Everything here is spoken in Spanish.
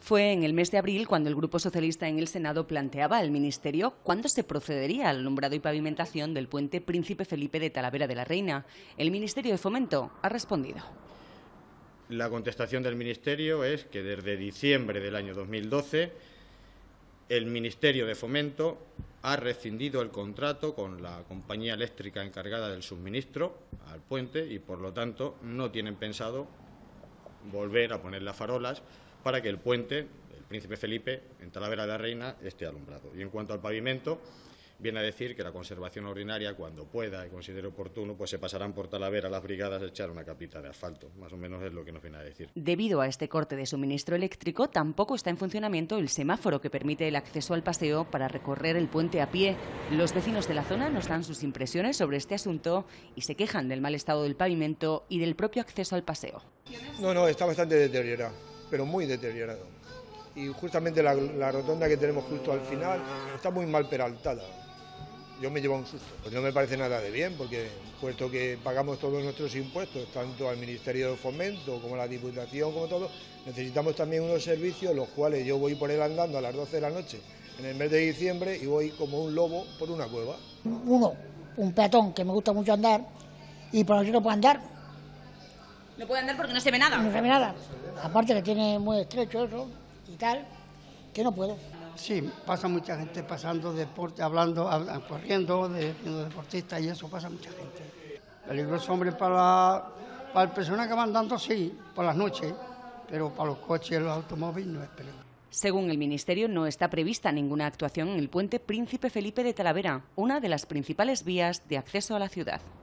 Fue en el mes de abril cuando el Grupo Socialista en el Senado planteaba al Ministerio cuándo se procedería al alumbrado y pavimentación del puente Príncipe Felipe de Talavera de la Reina. El Ministerio de Fomento ha respondido. La contestación del Ministerio es que desde diciembre del año 2012 el Ministerio de Fomento ha rescindido el contrato con la compañía eléctrica encargada del suministro al puente y, por lo tanto, no tienen pensado volver a poner las farolas para que el puente, el Príncipe Felipe, en Talavera de la Reina, esté alumbrado. Y en cuanto al pavimento, viene a decir que la conservación ordinaria, cuando pueda y considere oportuno, pues se pasarán por Talavera las brigadas a echar una capita de asfalto. Más o menos es lo que nos viene a decir. Debido a este corte de suministro eléctrico, tampoco está en funcionamiento el semáforo que permite el acceso al paseo para recorrer el puente a pie. Los vecinos de la zona nos dan sus impresiones sobre este asunto y se quejan del mal estado del pavimento y del propio acceso al paseo. No, está bastante deteriorado, pero muy deteriorado. Y justamente la rotonda que tenemos justo al final está muy mal peraltada. Yo me llevo un susto. Pues no me parece nada de bien, porque puesto que pagamos todos nuestros impuestos, tanto al Ministerio de Fomento como a la Diputación, como todo, necesitamos también unos servicios, los cuales yo voy por él andando a las 12 de la noche en el mes de diciembre y voy como un lobo por una cueva. Un peatón que me gusta mucho andar y por aquí no puedo andar. No puede andar porque no se ve nada. No se ve nada. Aparte que tiene muy estrecho eso y tal, que no puedo. Sí, pasa mucha gente pasando deporte, hablando, corriendo, siendo deportistas y eso pasa mucha gente. Peligroso, hombre, para las personas que van andando sí, por las noches, pero para los coches y los automóviles no es peligroso. Según el Ministerio, no está prevista ninguna actuación en el puente Príncipe Felipe de Talavera, una de las principales vías de acceso a la ciudad.